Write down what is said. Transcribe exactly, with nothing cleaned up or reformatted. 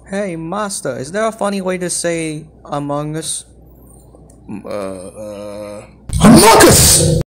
Hey, master, is there a funny way to say Among Us? Uh, uh... Amongus!